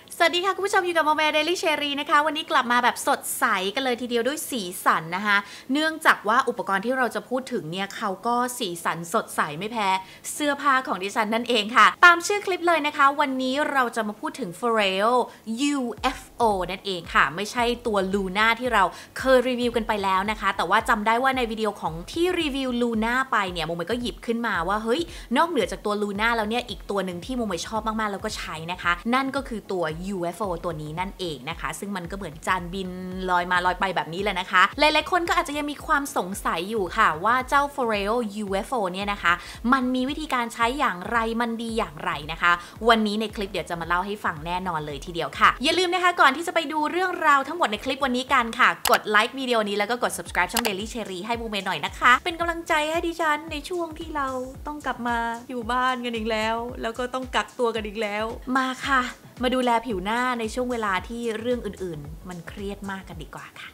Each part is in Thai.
สวัสดีค่ะคุณผู้ชมอยู่กับโมเมเดลี่เชอรี่นะคะวันนี้กลับมาแบบสดใสกันเลยทีเดียวด้วยสีสันนะคะเนื่องจากว่าอุปกรณ์ที่เราจะพูดถึงเนี่ยเขาก็สีสันสดใสไม่แพ้เสื้อผ้าของดิฉันนั่นเองค่ะตามชื่อคลิปเลยนะคะวันนี้เราจะมาพูดถึง Foreo UFO นั่นเองค่ะไม่ใช่ตัว Luna ที่เราเคยรีวิวกันไปแล้วนะคะแต่ว่าจำได้ว่าในวิดีโอของที่รีวิว Luna ไปเนี่ยโมเมก็หยิบขึ้นมาว่าเฮ้ยนอกเหนือจากตัว Luna แล้วเนี่ยอีกตัวหนึ่งที่โมเมชอบมากๆแล้วก็ใช้นะคะนั่นก็คือตัว UFO ตัวนี้นั่นเองนะคะซึ่งมันก็เหมือนจานบินลอยมาลอยไปแบบนี้แหละนะคะหลายๆคนก็อาจจะยังมีความสงสัยอยู่ค่ะว่าเจ้า Foreo UFO เนี่ยนะคะมันมีวิธีการใช้อย่างไรมันดีอย่างไรนะคะวันนี้ในคลิปเดี๋ยวจะมาเล่าให้ฟังแน่นอนเลยทีเดียวค่ะอย่าลืมนะคะก่อนที่จะไปดูเรื่องราวทั้งหมดในคลิปวันนี้กันค่ะกดไลค์วิดีโอนี้แล้วก็กด subscribe ช่อง Daily Cherry ให้โมเมหน่อยนะคะเป็นกำลังใจให้ดิฉันในช่วงที่เราต้องกลับมาอยู่บ้านกันอีกแล้วแล้วก็ต้องกักตัวกันอีกแล้วมาค่ะมาดูแลผิวหน้าในช่วงเวลาที่เรื่องอื่นๆมันเครียดมากกันดีกว่าค่ะ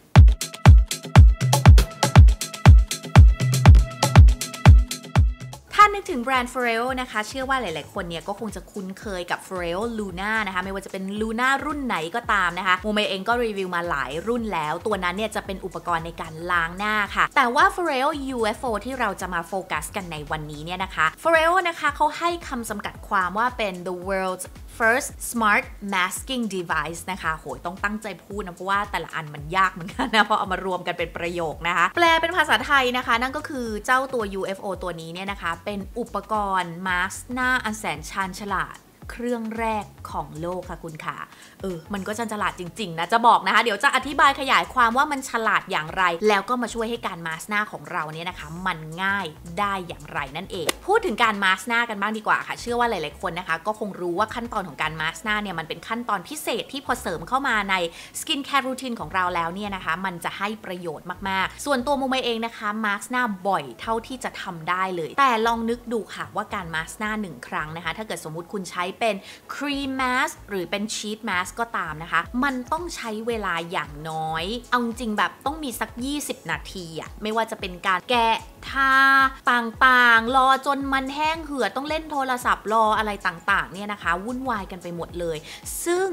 ถ้านึกถึงแบรนด์ Foreo นะคะเชื่อว่าหลายๆคนเนี่ยก็คงจะคุ้นเคยกับ Foreo Luna นะคะไม่ว่าจะเป็น Luna รุ่นไหนก็ตามนะคะโมเมเองก็รีวิวมาหลายรุ่นแล้วตัวนั้นเนี่ยจะเป็นอุปกรณ์ในการล้างหน้าค่ะแต่ว่า Foreo UFO ที่เราจะมาโฟกัสกันในวันนี้เนี่ยนะคะ Foreo นะคะเขาให้คำจำกัดความว่าเป็น the world's first smart masking device นะคะโหยต้องตั้งใจพูดนะเพราะว่าแต่ละอันมันยากเหมือนกันนะพอเอามารวมกันเป็นประโยคนะคะแปลเป็นภาษาไทยนะคะนั่นก็คือเจ้าตัว UFO ตัวนี้เนี่ยนะคะเป็นอุปกรณ์มาสก์หน้าอันแสนชาญฉลาดเครื่องแรกของโลกค่ะคุณค่ะมันก็ฉลาดจริงๆนะจะบอกนะคะเดี๋ยวจะอธิบายขยายความว่ามันฉลาดอย่างไรแล้วก็มาช่วยให้การมาสก์หน้าของเราเนี่ยนะคะมันง่ายได้อย่างไรนั่นเองพูดถึงการมาสก์หน้ากันบ้างดีกว่าค่ะเชื่อว่าหลายๆคนนะคะก็คงรู้ว่าขั้นตอนของการมาสก์หน้าเนี่ยมันเป็นขั้นตอนพิเศษที่พอเสริมเข้ามาในสกินแคร์รูทีนของเราแล้วเนี่ยนะคะมันจะให้ประโยชน์มากๆส่วนตัวโมเมเองนะคะมาสก์หน้าบ่อยเท่าที่จะทำได้เลยแต่ลองนึกดูค่ะว่าการมาสก์หน้า1ครั้งนะคะถ้าเกิดสมมุติคุณใช้เป็นครีมมาสก์หรือเป็นชีทมาสก์ก็ตามนะคะมันต้องใช้เวลาอย่างน้อยเอาจริงแบบต้องมีสัก20นาทีอะไม่ว่าจะเป็นการแกะทาต่างๆรอจนมันแห้งเหือดต้องเล่นโทรศัพท์รออะไรต่างๆเนี่ยนะคะวุ่นวายกันไปหมดเลยซึ่ง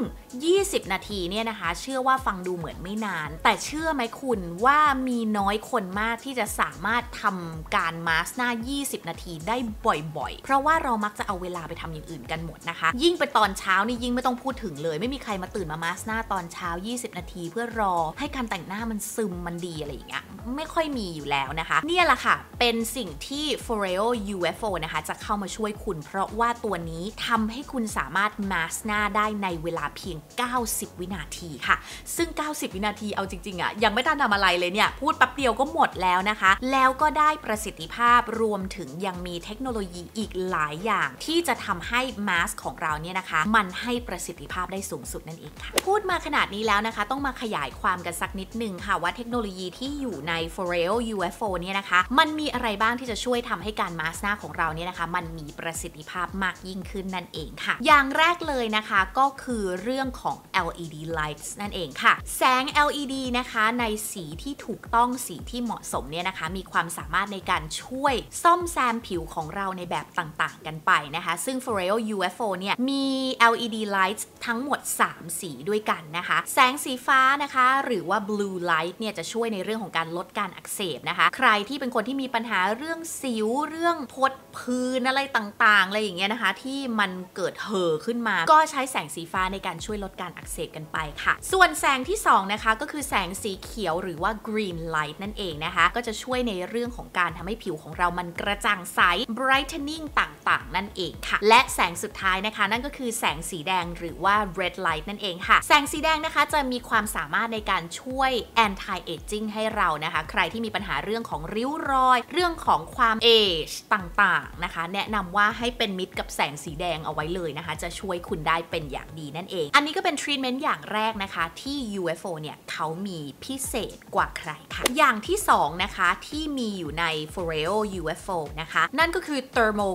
20นาทีเนี่ยนะคะเชื่อว่าฟังดูเหมือนไม่นานแต่เชื่อไหมคุณว่ามีน้อยคนมากที่จะสามารถทำการมาสก์หน้า20นาทีได้บ่อยๆเพราะว่าเรามักจะเอาเวลาไปทำอย่างอื่นกันหมดนะคะยิ่งเป็นตอนเช้านี่ยิ่งไม่ต้องพูดถึงเลยไม่มีใครมาตื่นมามาสก์หน้าตอนเช้า20นาทีเพื่อรอให้การแต่งหน้ามันซึมมันดีอะไรอย่างเงี้ยไม่ค่อยมีอยู่แล้วนะคะเนี่ยแหละค่ะเป็นสิ่งที่ Foreo UFO นะคะจะเข้ามาช่วยคุณเพราะว่าตัวนี้ทำให้คุณสามารถมาสก์หน้าได้ในเวลาเพียง90วินาทีค่ะซึ่ง90วินาทีเอาจริงๆอะยังไม่ทันทำอะไรเลยเนี่ยพูดแป๊บเดียวก็หมดแล้วนะคะแล้วก็ได้ประสิทธิภาพรวมถึงยังมีเทคโนโลยีอีกหลายอย่างที่จะทำให้มาสก์ของเราเนี่ยนะคะมันให้ประสิทธิภาพได้สูงสุดนั่นเองค่ะพูดมาขนาดนี้แล้วนะคะต้องมาขยายความกันสักนิดนึงค่ะว่าเทคโนโลยีที่อยู่ใน Foreo UFO เนี่ยนะคะมันมีอะไรบ้างที่จะช่วยทำให้การมาสก์หน้าของเราเนี่ยนะคะมันมีประสิทธิภาพมากยิ่งขึ้นนั่นเองค่ะอย่างแรกเลยนะคะก็คือเรื่องของ LED lights นั่นเองค่ะแสง LED นะคะในสีที่ถูกต้องสีที่เหมาะสมเนี่ยนะคะมีความสามารถในการช่วยซ่อมแซมผิวของเราในแบบต่างๆกันไปนะคะซึ่ง Foreo UFO เนี่ยมี LED lights ทั้งหมด3สีด้วยกันนะคะแสงสีฟ้านะคะหรือว่า blue light เนี่ยจะช่วยในเรื่องของการลดการอักเสบนะคะใครที่เป็นคนที่มีปัญหาเรื่องสิวเรื่องพดพื้นอะไรต่างๆอะไรอย่างเงี้ยนะคะที่มันเกิดเห่อขึ้นมาก็ใช้แสงสีฟ้าในการช่วยลดการอักเสบกันไปค่ะส่วนแสงที่2นะคะก็คือแสงสีเขียวหรือว่า green light นั่นเองนะคะก็จะช่วยในเรื่องของการทำให้ผิวของเรามันกระจ่างใส brightening ต่างๆนั่นเองค่ะและแสงสุดท้ายนะคะนั่นก็คือแสงสีแดงหรือว่า red light นั่นเองค่ะแสงสีแดงนะคะจะมีความสามารถในการช่วย anti aging ให้เรานะคะใครที่มีปัญหาเรื่องของริ้วรอยเรื่องของความ age ต่างๆนะคะแนะนำว่าให้เป็นมิตรกับแสงสีแดงเอาไว้เลยนะคะจะช่วยคุณได้เป็นอย่างดีนั่นเองอันนี้ก็เป็น treatment อย่างแรกนะคะที่ UFO เนี่ยเขามีพิเศษกว่าใครค่ะอย่างที่2นะคะที่มีอยู่ใน Foreo UFO นะคะนั่นก็คือ thermo cryo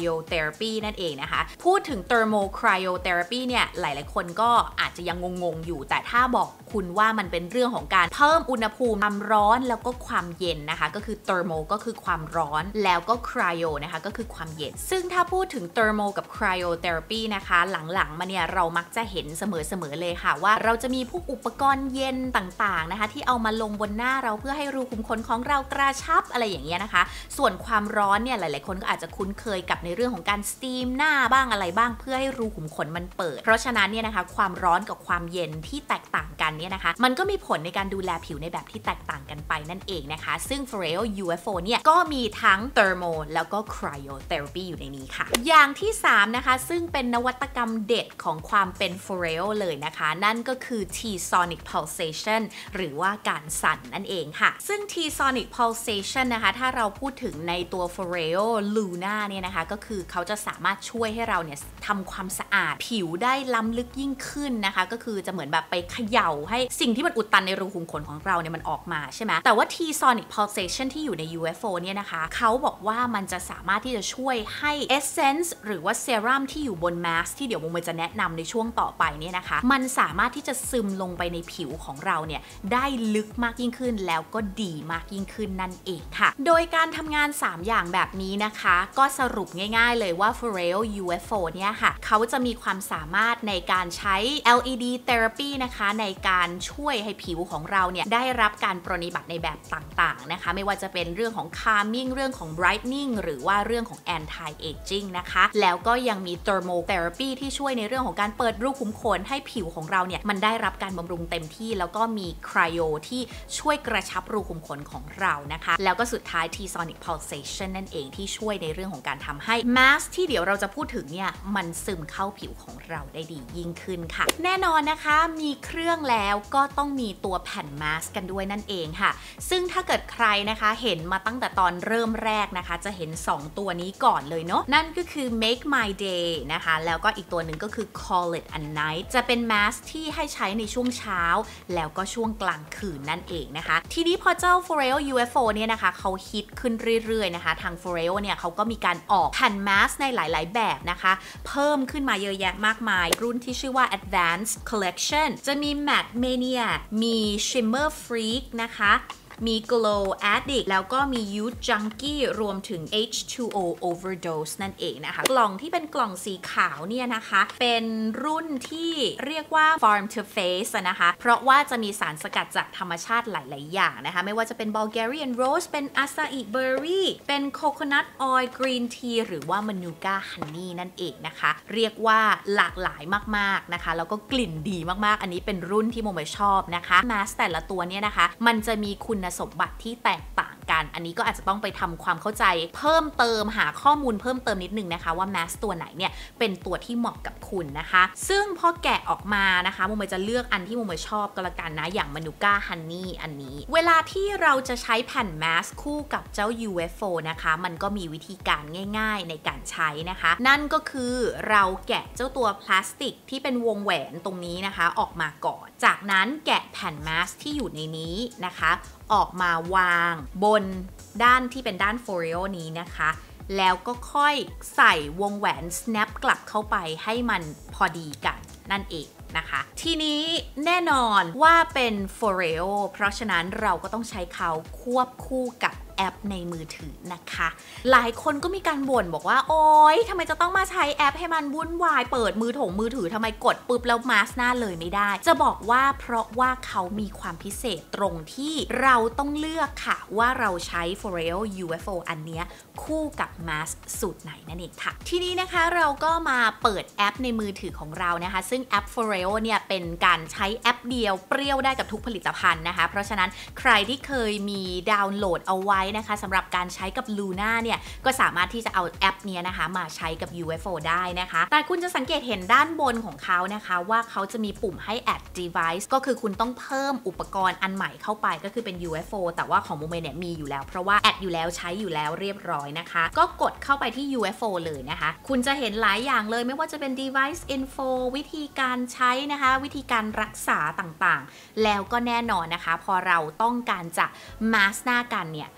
cryotherapy นั่นเองนะคะพูดถึง thermal cryotherapy เนี่ยหลายๆคนก็อาจจะยังงงๆอยู่แต่ถ้าบอกคุณว่ามันเป็นเรื่องของการเพิ่มอุณหภูมิความร้อนแล้วก็ความเย็นนะคะก็คือ thermal ก็คือความร้อนแล้วก็ cryo นะคะก็คือความเย็นซึ่งถ้าพูดถึง thermal กับ cryotherapy นะคะหลังๆมาเนี่ยเรามักจะเห็นเสมอๆเลยค่ะว่าเราจะมีพวกอุปกรณ์เย็นต่างๆนะคะที่เอามาลงบนหน้าเราเพื่อให้รูขุมขนของเรากระชับอะไรอย่างเงี้ยนะคะส่วนความร้อนเนี่ยหลายๆคนก็อาจจะคุ้นเคยกับในเรื่องของการสตีมหน้าบ้างอะไรบ้างเพื่อให้รูขุมขนมันเปิดเพราะฉะนั้นเนี่ยนะคะความร้อนกับความเย็นที่แตกต่างกันเนี่ยนะคะมันก็มีผลในการดูแลผิวในแบบที่แตกต่างกันไปนั่นเองนะคะซึ่ง Foreo UFO เนี่ยก็มีทั้ง Thermal แล้วก็ Cryotherapy อยู่ในนี้ค่ะอย่างที่3นะคะซึ่งเป็นนวัตกรรมเด็ดของความเป็น Foreo เลยนะคะนั่นก็คือ T-sonic pulsation หรือว่าการสั่นนั่นเองค่ะซึ่ง T-sonic pulsation นะคะถ้าเราพูดถึงในตัว Foreo Luna เนี่ยนะคะก็คือเขาจะสามารถช่วยให้เราเนี่ยทำความสะอาดผิวได้ล้ำลึกยิ่งขึ้นนะคะก็คือจะเหมือนแบบไปเขย่าให้สิ่งที่มันอุดตันในรูขุมขนของเราเนี่ยมันออกมาใช่ไหมแต่ว่า T-sonic pulsation ที่อยู่ใน UFO เนี่ยนะคะเขาบอกว่ามันจะสามารถที่จะช่วยให้ essence หรือว่าเซรั่มที่อยู่บน mask ที่เดี๋ยวโมจะแนะนำในช่วงต่อไปเนี่ยนะคะมันสามารถที่จะซึมลงไปในผิวของเราเนี่ยได้ลึกมากยิ่งขึ้นแล้วก็ดีมากยิ่งขึ้นนั่นเองค่ะโดยการทำงาน3อย่างแบบนี้นะคะก็สรุปง่ายๆเลยว่า Foreo UFO เนี่ยค่ะเขาจะมีความสามารถในการใช้ LED therapy นะคะในการช่วยให้ผิวของเราเนี่ยได้รับการปรนนิบัติในแบบต่างๆนะคะไม่ว่าจะเป็นเรื่องของ calming เรื่องของ brightening หรือว่าเรื่องของ anti aging นะคะแล้วก็ยังมี thermal therapy ที่ช่วยในเรื่องของการเปิดรูขุมขนให้ผิวของเราเนี่ยมันได้รับการบำรุงเต็มที่แล้วก็มี cryo ที่ช่วยกระชับรูขุมขนของเรานะคะแล้วก็สุดท้าย T-sonic pulsation นั่นเองที่ช่วยในเรื่องของการทำให้ mask ที่เดี๋ยวเราจะพูดถึงเนี่ยมันซึมเข้าผิวของเราได้ดียิ่งขึ้นค่ะแน่นอนนะคะมีเครื่องแล้วก็ต้องมีตัวแผ่น mask กันด้วยนั่นเองค่ะซึ่งถ้าเกิดใครนะคะเห็นมาตั้งแต่ตอนเริ่มแรกนะคะจะเห็น2ตัวนี้ก่อนเลยเนาะนั่นก็คือ make my day นะคะแล้วก็อีกตัวหนึ่งก็คือ call it a night จะเป็น mask ที่ให้ใช้ในช่วงเช้าแล้วก็ช่วงกลางคืนนั่นเองนะคะทีนี้พอเจ้า Foreo UFO เนี่ยนะคะเขาฮิตขึ้นเรื่อยๆนะคะทาง Foreo เนี่ยเขาก็มีการออกแผ่น mask ในหลายๆแบบนะคะเพิ่มขึ้นมาเยอะแยะมากมายรุ่นที่ชื่อว่า Advanced Collection จะมี Matte Mania มี Shimmer Freak นะคะมี Glow Addict แล้วก็มี Youth Junkie รวมถึง H2O Overdose นั่นเองนะคะกล่องที่เป็นกล่องสีขาวเนี่ยนะคะเป็นรุ่นที่เรียกว่า Farm to Face นะคะเพราะว่าจะมีสารสกัดจากธรรมชาติหลายๆอย่างนะคะไม่ว่าจะเป็น Bulgarian Rose เป็น Acai Berry เป็น Coconut Oil Green Tea หรือว่า Manuka Honey นั่นเองนะคะเรียกว่าหลากหลายมากๆนะคะแล้วก็กลิ่นดีมากๆอันนี้เป็นรุ่นที่โมไม่ชอบนะคะมาสแต่ละตัวเนี่ยนะคะมันจะมีคุณสมบัติที่แตกต่างกันอันนี้ก็อาจจะต้องไปทำความเข้าใจเพิ่มเติมหาข้อมูลเพิ่มเติมนิดนึงนะคะว่าแมสตัวไหนเนี่ยเป็นตัวที่เหมาะกับคุณนะคะซึ่งพอแกะออกมานะคะโมเมจะเลือกอันที่โมเมชอบก็แล้วกันนะอย่างมานูก้าฮันนี่อันนี้เวลาที่เราจะใช้แผ่นแมสคู่กับเจ้า UFO นะคะมันก็มีวิธีการง่ายๆในการใช้นะคะนั่นก็คือเราแกะเจ้าตัวพลาสติกที่เป็นวงแหวนตรงนี้นะคะออกมาก่อนจากนั้นแกะแผ่นแมสที่อยู่ในนี้นะคะออกมาวางบนด้านที่เป็นด้าน Foreo นี้นะคะแล้วก็ค่อยใส่วงแหวน snap กลับเข้าไปให้มันพอดีกันนั่นเองนะคะทีนี้แน่นอนว่าเป็น Foreo เพราะฉะนั้นเราก็ต้องใช้เขาควบคู่กับแอปในมือถือนะคะหลายคนก็มีการบ่นบอกว่าโอ๊ยทำไมจะต้องมาใช้แอปให้มันวุ่นวายเปิดมือถือทำไมกดปุ๊บแล้วมาสหน้าเลยไม่ได้จะบอกว่าเพราะว่าเขามีความพิเศษตรงที่เราต้องเลือกค่ะว่าเราใช้ Foreo UFO อันเนี้ยคู่กับมาสสูตรไหนนั่นเองค่ะทีนี้นะคะเราก็มาเปิดแอปในมือถือของเรานะคะซึ่งแอป Foreo เนี่ยเป็นการใช้แอปเดียวเปรี้ยวได้กับทุกผลิตภัณฑ์นะคะเพราะฉะนั้นใครที่เคยมีดาวน์โหลดเอาไว้นะคะสำหรับการใช้กับ Luna เนี่ยก็สามารถที่จะเอาแอปนี้นะคะมาใช้กับ UFO ได้นะคะแต่คุณจะสังเกตเห็นด้านบนของเขานะคะว่าเขาจะมีปุ่มให้ add device ก็คือคุณต้องเพิ่มอุปกรณ์อันใหม่เข้าไปก็คือเป็น UFO แต่ว่าของโมเมเนี่ยมีอยู่แล้วเพราะว่าแอดอยู่แล้วใช้อยู่แล้วเรียบร้อยนะคะก็กดเข้าไปที่ UFO เลยนะคะคุณจะเห็นหลายอย่างเลยไม่ว่าจะเป็น device info วิธีการใช้นะคะวิธีการรักษาต่างๆแล้วก็แน่นอนนะคะพอเราต้องการจะมาสหน้ากันเนี่ย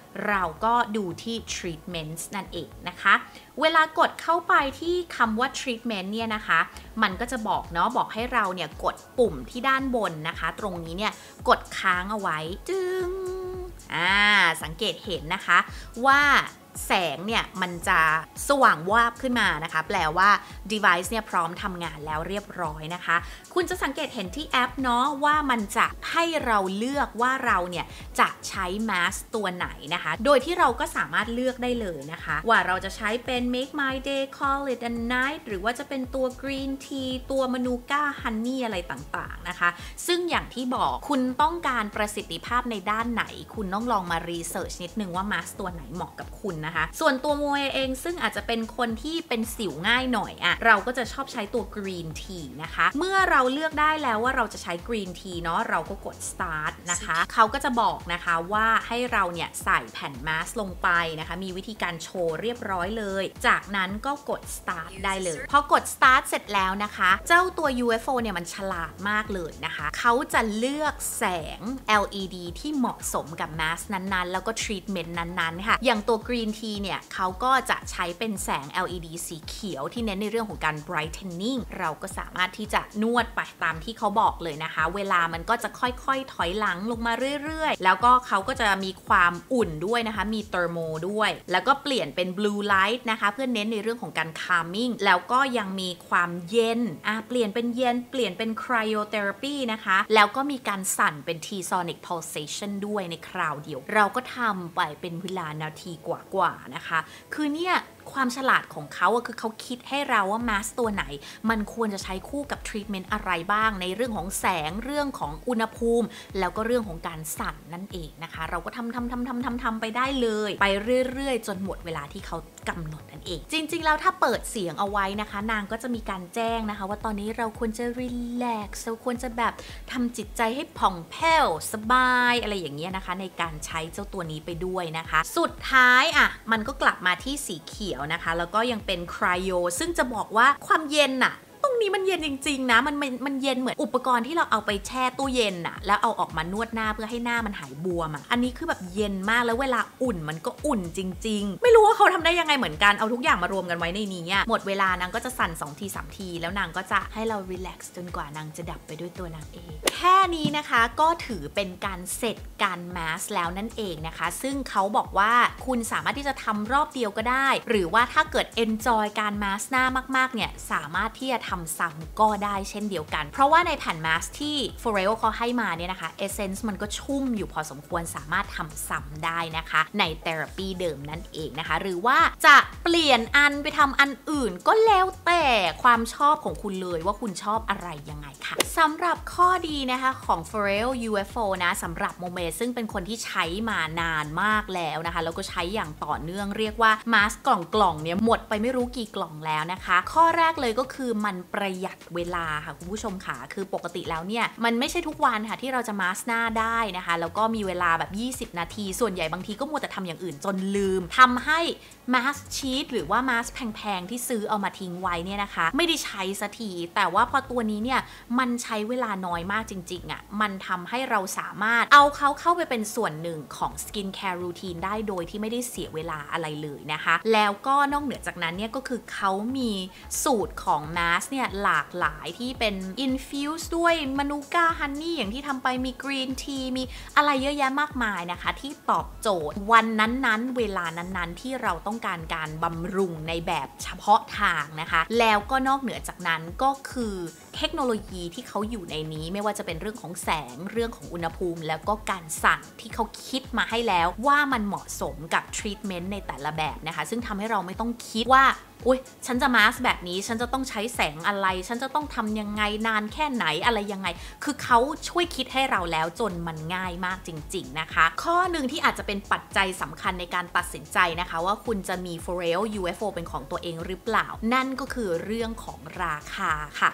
เราก็ดูที่ treatments นั่นเองนะคะเวลากดเข้าไปที่คำว่า treatment เนี่ยนะคะมันก็จะบอกเนาะบอกให้เราเนี่ยกดปุ่มที่ด้านบนนะคะตรงนี้เนี่ยกดค้างเอาไว้จึงสังเกตเห็นนะคะว่าแสงเนี่ยมันจะสว่างวาบขึ้นมานะคะแปลว่า device เนี่ยพร้อมทำงานแล้วเรียบร้อยนะคะคุณจะสังเกตเห็นที่แอปเนาะว่ามันจะให้เราเลือกว่าเราเนี่ยจะใช้มาสก์ตัวไหนนะคะโดยที่เราก็สามารถเลือกได้เลยนะคะว่าเราจะใช้เป็น make my day call it a night หรือว่าจะเป็นตัว green tea ตัวมานูก้า honey อะไรต่างๆนะคะซึ่งอย่างที่บอกคุณต้องการประสิทธิภาพในด้านไหนคุณต้องลองมารีเสิร์ชนิดนึงว่ามาสก์ตัวไหนเหมาะกับคุณนะคะส่วนตัวโมเองซึ่งอาจจะเป็นคนที่เป็นสิวง่ายหน่อยเราก็จะชอบใช้ตัว green tea นะคะเมื่อเราเลือกได้แล้วว่าเราจะใช้ green tea เนาะเราก็กด start นะคะเขาก็จะบอกนะคะว่าให้เราเนี่ยใส่แผ่นมาสก์ลงไปนะคะมีวิธีการโชว์เรียบร้อยเลยจากนั้นก็กด start ได้เลยพอกด start เสร็จแล้วนะคะเจ้าตัว UFO เนี่ยมันฉลาดมากเลยนะคะเขาจะเลือกแสง LED ที่เหมาะสมกับมาสก์นั้นๆแล้วก็ treatment นั้นๆค่ะอย่างตัว green tea เนี่ยเขาก็จะใช้เป็นแสง LED สีเขียวที่เน้นในเรื่องของการ brightening เราก็สามารถที่จะนวดไปตามที่เขาบอกเลยนะคะเวลามันก็จะค่อยๆถอยหลังลงมาเรื่อยๆแล้วก็เขาก็จะมีความอุ่นด้วยนะคะมี thermal ด้วยแล้วก็เปลี่ยนเป็น blue light นะคะเพื่อเน้นในเรื่องของการ calming แล้วก็ยังมีความเย็นเปลี่ยนเป็นเย็นเปลี่ยนเป็น cryotherapy นะคะแล้วก็มีการสั่นเป็น T-sonic pulsation ด้วยในคราวเดียวเราก็ทำไปเป็นเวลานาทีกว่าๆนะคะคือเนี่ยความฉลาดของเขาคือเขาคิดให้เราว่ามาสก์ตัวไหนมันควรจะใช้คู่กับทรีทเมนต์อะไรบ้างในเรื่องของแสงเรื่องของอุณหภูมิแล้วก็เรื่องของการสั่นนั่นเองนะคะเราก็ทำไปได้เลยไปเรื่อยๆจนหมดเวลาที่เขากำหนดนั่นเองจริงๆแล้วถ้าเปิดเสียงเอาไว้นะคะนางก็จะมีการแจ้งนะคะว่าตอนนี้เราควรจะรีแลกซ์เราควรจะแบบทำจิตใจให้ผ่องแผ้วสบายอะไรอย่างเงี้ยนะคะในการใช้เจ้าตัวนี้ไปด้วยนะคะสุดท้ายมันก็กลับมาที่สีเขียวนะคะแล้วก็ยังเป็นไครโอซึ่งจะบอกว่าความเย็นตรงนี้มันเย็นจริงๆนะมันเย็นเหมือนอุปกรณ์ที่เราเอาไปแช่ตู้เย็นแล้วเอาออกมานวดหน้าเพื่อให้หน้ามันหายบวมอันนี้คือแบบเย็นมากแล้วเวลาอุ่นมันก็อุ่นจริงๆไม่รู้ว่าเขาทำได้ยังไงเหมือนกันเอาทุกอย่างมารวมกันไว้ในนี้หมดเวลานางก็จะสั่น2 ที 3 ทีแล้วนางก็จะให้เรารีแลกซ์จนกว่านางจะดับไปด้วยตัวนางเองแค่นี้นะคะก็ถือเป็นการเสร็จการมาสก์แล้วนั่นเองนะคะซึ่งเขาบอกว่าคุณสามารถที่จะทำรอบเดียวก็ได้หรือว่าถ้าเกิด enjoy การมาสก์หน้ามากๆเนี่ยสามารถที่จะทำซ้ำก็ได้เช่นเดียวกันเพราะว่าในแผ่นมาสก์ที่ Foreo เขาให้มาเนี่ยนะคะ Essence มันก็ชุ่มอยู่พอสมควรสามารถทำซ้ำได้นะคะใน Therapy เดิมนั่นเองนะคะหรือว่าจะเปลี่ยนอันไปทำอันอื่นก็แล้วแต่ความชอบของคุณเลยว่าคุณชอบอะไรยังไงค่ะสำหรับข้อดีนะคะของ Foreo UFO นะสำหรับโมเมซึ่งเป็นคนที่ใช้มานานมากแล้วนะคะแล้วก็ใช้อย่างต่อเนื่องเรียกว่ามาสก์กล่องเนี่ยหมดไปไม่รู้กี่กล่องแล้วนะคะข้อแรกเลยก็คือมันประหยัดเวลาค่ะคุณผู้ชมค่ะคือปกติแล้วเนี่ยมันไม่ใช่ทุกวันค่ะที่เราจะมาสก์หน้าได้นะคะแล้วก็มีเวลาแบบ20 นาทีส่วนใหญ่บางทีก็มัวแต่ทำอย่างอื่นจนลืมทำให้มาสก์ชีทหรือว่ามาสก์แพงๆที่ซื้อเอามาทิ้งไว้เนี่ยนะคะไม่ได้ใช้สักทีแต่ว่าพอตัวนี้เนี่ยมันใช้เวลาน้อยมากจริงๆมันทำให้เราสามารถเอาเขาเข้าไปเป็นส่วนหนึ่งของสกินแคร์รูทีนได้โดยที่ไม่ได้เสียเวลาอะไรเลยนะคะแล้วก็นอกเหนือจากนั้นเนี่ยก็คือเขามีสูตรของมาสก์เนี่ยหลากหลายที่เป็น infuse ด้วยมานูก้าฮันนี่อย่างที่ทำไปมีกรีนทีมีอะไรเยอะแยะมากมายนะคะที่ตอบโจทย์วันนั้นๆเวลานั้นๆที่เราต้องการการบำรุงในแบบเฉพาะทางนะคะแล้วก็นอกเหนือจากนั้นก็คือเทคโนโลยีที่เขาอยู่ในนี้ไม่ว่าจะเป็นเรื่องของแสงเรื่องของอุณหภูมิแล้วก็การสั่นที่เขาคิดมาให้แล้วว่ามันเหมาะสมกับทรีทเมนต์ในแต่ละแบบนะคะซึ่งทำให้เราไม่ต้องคิดว่าอุ๊ยฉันจะมาสก์แบบนี้ฉันจะต้องใช้แสงอะไรฉันจะต้องทำยังไงนานแค่ไหนอะไรยังไงคือเขาช่วยคิดให้เราแล้วจนมันง่ายมากจริงๆนะคะข้อหนึ่งที่อาจจะเป็นปัจจัยสำคัญในการตัดสินใจนะคะว่าคุณจะมี Foreo UFO เป็นของตัวเองหรือเปล่านั่นก็คือเรื่องของราคาค่ะแน่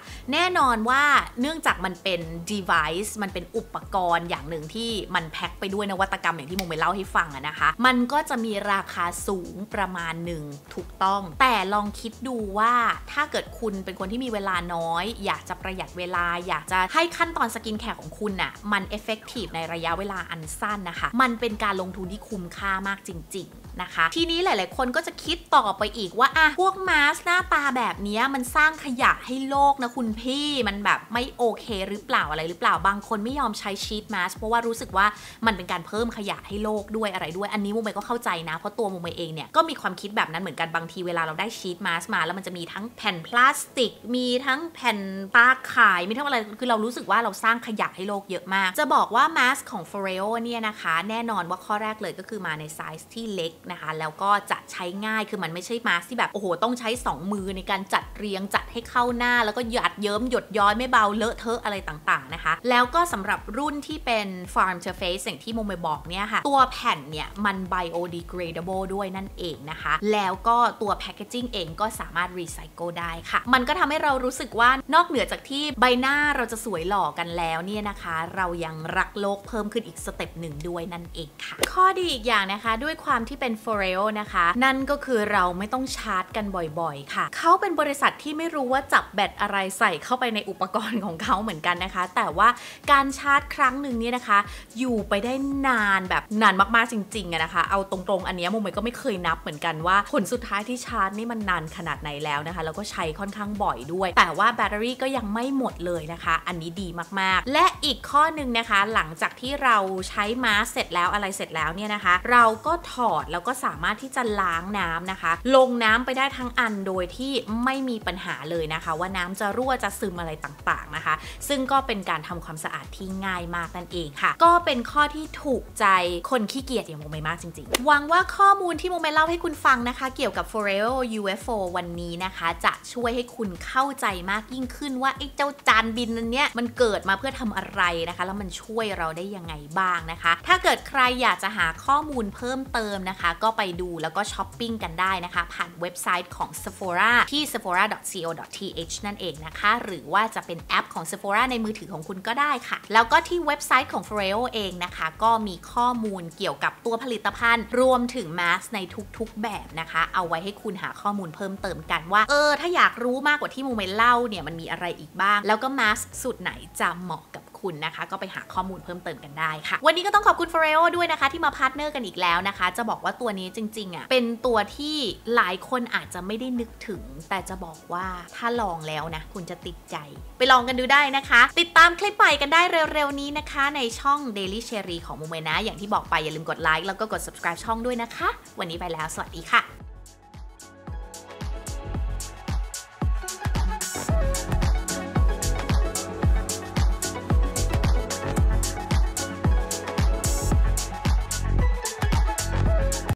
น่นอนว่าเนื่องจากมันเป็น device มันเป็นอุปกรณ์อย่างหนึ่งที่มันแพ็คไปด้วยนวัตกรรมอย่างที่โมเมเล่าให้ฟังนะคะมันก็จะมีราคาสูงประมาณหนึ่งถูกต้องแต่ลองคิดดูว่าถ้าเกิดคุณเป็นคนที่มีเวลาน้อยอยากจะประหยัดเวลาอยากจะให้ขั้นตอนสกินแคร์ของคุณน่ะมัน effective ในระยะเวลาอันสั้นนะคะมันเป็นการลงทุนที่คุ้มค่ามากจริงๆนะคะทีนี้หลายๆคนก็จะคิดต่อไปอีกว่าพวกมาสก์หน้าตาแบบนี้มันสร้างขยะให้โลกนะคุณพี่มันแบบไม่โอเคหรือเปล่าอะไรหรือเปล่าบางคนไม่ยอมใช้ชีทมาสก์เพราะว่ารู้สึกว่ามันเป็นการเพิ่มขยะให้โลกด้วยอะไรด้วยอันนี้โมเมก็เข้าใจนะเพราะตัวโมเมเองเนี่ยก็มีความคิดแบบนั้นเหมือนกันบางทีเวลาเราได้ชีทมาสก์มาแล้วมันจะมีทั้งแผ่นพลาสติกมีทั้งแผ่นตาข่ายมีทั้งอะไรคือเรารู้สึกว่าเราสร้างขยะให้โลกเยอะมากจะบอกว่ามาสก์ของ Foreo เนี่ยนะคะแน่นอนว่าข้อแรกเลยก็คือมาในไซส์ที่เล็กนะคะแล้วก็จะใช้ง่ายคือมันไม่ใช่มาสก์ที่แบบโอ้โหต้องใช้2มือในการจัดเรียงจัดให้เข้าหน้าแล้วก็หยาดเยิ้มหยดย้อยไม่เบาเลอะเทอะอะไรต่างๆนะคะแล้วก็สำหรับรุ่นที่เป็น Farm to Face อย่างที่โมเมบอกเนี่ยค่ะตัวแผ่นเนี่ยมัน biodegradable ด้วยนั่นเองนะคะแล้วก็ตัวแพคเกจิ้งเองก็สามารถรีไซเคิลได้ค่ะมันก็ทำให้เรารู้สึกว่านอกเหนือจากที่ใบหน้าเราจะสวยหล่อกันแล้วเนี่ยนะคะเรายังรักโลกเพิ่มขึ้นอีกสเต็ปหนึ่งด้วยนั่นเองค่ะข้อดีอีกอย่างนะคะด้วยความที่เป็น Foreo นะคะนั่นก็คือเราไม่ต้องชาร์จกันบ่อยๆค่ะเขาเป็นบริษัทที่ไม่รู้ว่าจับแบตอะไรใส่เข้าไปในอุปกรณ์ของเขาเหมือนกันนะคะแต่ว่าการชาร์จครั้งหนึ่งเนี่ยนะคะอยู่ไปได้นานแบบนานมากๆจริงๆนะคะเอาตรงๆอันนี้โมเมก็ไม่เคยนับเหมือนกันว่าผลสุดท้ายที่ชาร์จนี่มันนานขนาดไหนแล้วนะคะแล้วก็ใช้ค่อนข้างบ่อยด้วยแต่ว่าแบตเตอรี่ก็ยังไม่หมดเลยนะคะอันนี้ดีมากๆและอีกข้อหนึ่งนะคะหลังจากที่เราใช้มาสก์เสร็จแล้วอะไรเสร็จแล้วเนี่ยนะคะเราก็ถอดแล้วก็สามารถที่จะล้างน้ำนะคะลงน้ำไปได้ทั้งอันโดยที่ไม่มีปัญหาเลยนะคะว่าน้ำจะรั่วจะซึมอะไรต่างๆนะคะซึ่งก็เป็นการทำความสะอาดที่ง่ายมากนั่นเองค่ะก็เป็นข้อที่ถูกใจคนขี้เกียจอย่างโมเมมากจริงๆหวังว่าข้อมูลที่โมเมเล่าให้คุณฟังนะคะเกี่ยวกับ Foreo UFO วันนี้นะคะจะช่วยให้คุณเข้าใจมากยิ่งขึ้นว่าไอ้เจ้าจานบินนั้นเนี่ยมันเกิดมาเพื่อทำอะไรนะคะแล้วมันช่วยเราได้ยังไงบ้างนะคะถ้าเกิดใครอยากจะหาข้อมูลเพิ่มเติมนะคะก็ไปดูแล้วก็ช้อปปิ้งกันได้นะคะผ่านเว็บไซต์ของ Sephora ที่ sephora.co.th นั่นเองนะคะหรือว่าจะเป็นแอปของ Sephora ในมือถือของคุณก็ได้ค่ะแล้วก็ที่เว็บไซต์ของ Foreo เองนะคะก็มีข้อมูลเกี่ยวกับตัวผลิตภัณฑ์รวมถึงมาสก์ในทุกๆแบบนะคะเอาไว้ให้คุณหาข้อมูลเพิ่มเติมกันว่าถ้าอยากรู้มากกว่าที่โมเมเล่าเนี่ยมันมีอะไรอีกบ้างแล้วก็มาสก์สูตรไหนจะเหมาะกับคุณนะคะก็ไปหาข้อมูลเพิ่มเติมกันได้ค่ะวันนี้ก็ต้องขอบคุณ Foreo ด้วยนะคะที่มาพาร์ทเนอร์กันอีกแล้วนะคะจะบอกว่าตัวนี้จริงๆเป็นตัวที่หลายคนอาจจะไม่ได้นึกถึงแต่จะบอกว่าถ้าลองแล้วนะคุณจะติดใจไปลองกันดูได้นะคะติดตามคลิปใหม่กันได้เร็วๆนี้นะคะในช่อง Daily Cherry ของโมเมนะอย่างที่บอกไปอย่าลืมกดไลค์แล้วก็กด subscribe ช่องด้วยนะคะวันนี้ไปแล้วสวัสดีค่ะ